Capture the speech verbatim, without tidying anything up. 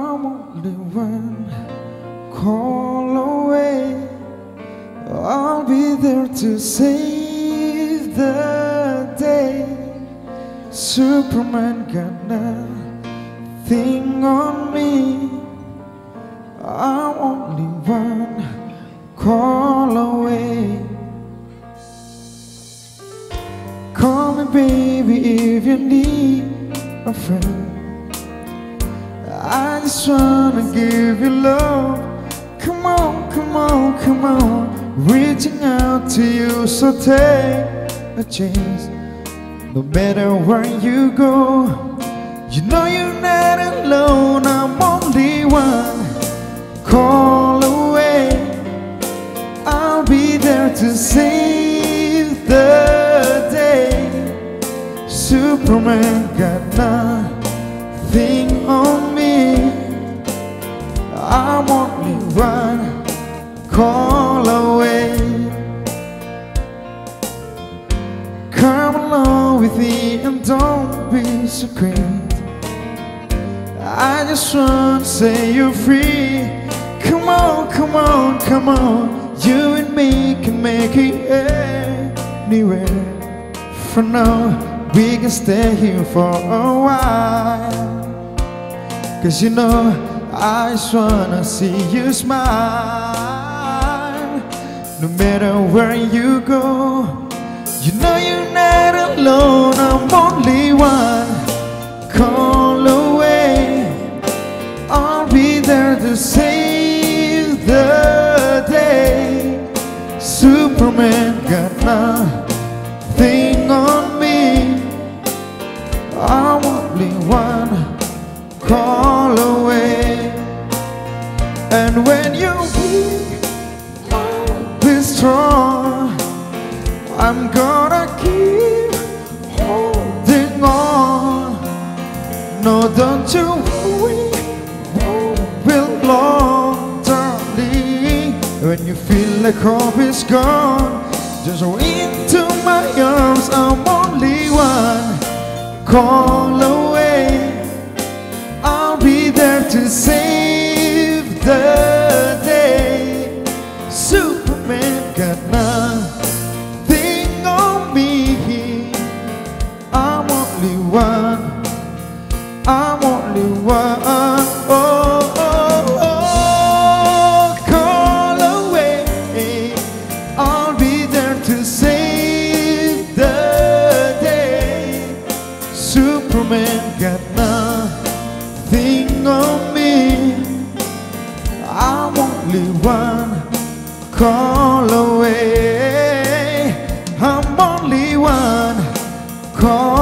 I'm only one call away. I'll be there to save the day. Superman got nothing on me. I'm only one call away. Call me baby if you need a friend. I just wanna give you love. Come on, come on, come on. Reaching out to you, so take a chance. No matter where you go, you know you're not alone. I'm only one call away. I'll be there to save the day. Superman got nothing on me. I'm only one call away. Come along with me and don't be so crazy. I just want to say you're free. Come on, come on, come on. You and me can make it anywhere. For now, we can stay here for a while. Cause you know, I just wanna see you smile. No matter where you go, you know you're not alone. I'm only one call away. I'll be there to save the day. Superman got nothing on me. I'm only one call away. And when you're weak, I'll be strong. I'm gonna keep holding on. No, don't you worry, we'll long, darling. When you feel like hope is gone, just go into my arms. I'm only one call away. I'll be there to save the day. Superman got nothing on me. I'm only one. I'm only one. Oh, oh, oh, call away. I'll be there to save the day. Superman got nothing on me. I'm only one call away. I'm only one call